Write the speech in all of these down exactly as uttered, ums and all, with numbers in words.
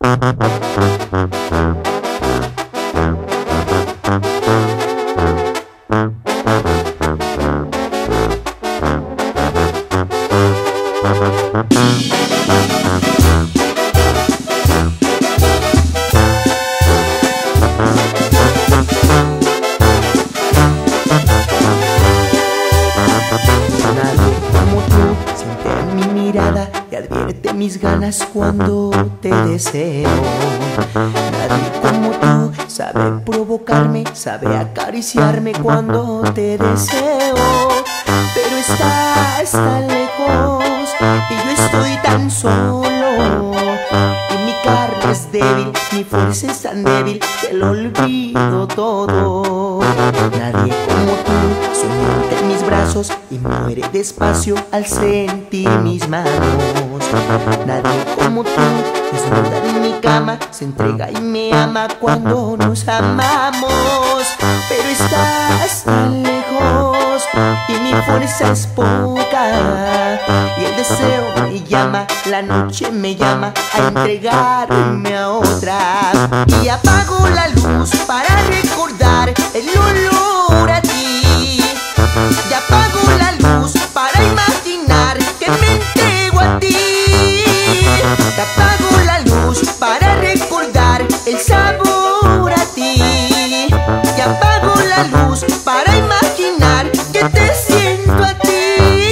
Mis ganas cuando te deseo. Nadie como tú sabe provocarme, sabe acariciarme cuando te deseo. Pero estás tan lejos y yo estoy tan solo. Y mi carne es débil, mi fuerza es tan débil que lo olvido todo. Nadie como tú sueña en mis brazos y muere despacio al sentir mis manos. Nadie como tú desnuda en mi cama, se entrega y me ama cuando nos amamos. Pero estás tan lejos y mi fuerza es poca. Y el deseo me llama, la noche me llama a entregarme a otra. Y apago la luz para recordar el olor a ti. Y apago la luz para imaginar que me entrego a ti. Te apago la luz para recordar el sabor a ti. Y apago la luz para imaginar que te siento a ti.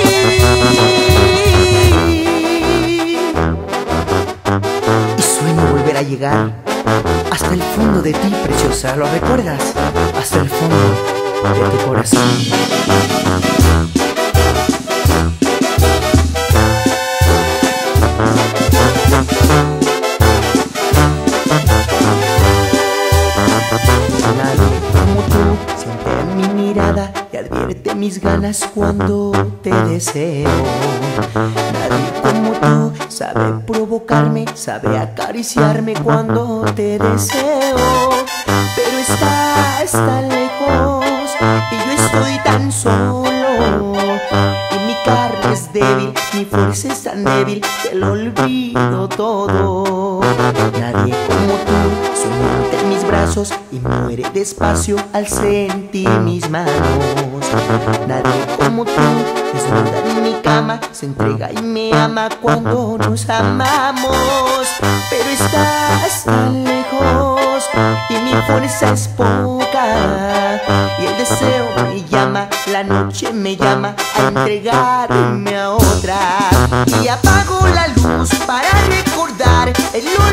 Y sueño volver a llegar hasta el fondo de ti, preciosa. ¿Lo recuerdas? Hasta el fondo de tu corazón. Nadie como tú siente en mi mirada y advierte mis ganas cuando te deseo. Nadie como tú sabe provocarme, sabe acariciarme cuando te deseo. Pero estás tan lejos y yo estoy tan solo. Y mi carne es débil, mi fuerza es tan débil que lo olvido todo. Nadie como tú sueña en mis brazos y muere despacio al sentir mis manos. Nadie como tú desnuda en mi cama, se entrega y me ama cuando nos amamos. Pero estás tan lejos y mi fuerza es poca. Y el deseo me llama, la noche me llama a entregarme a otra. Y apago la luz para recordar el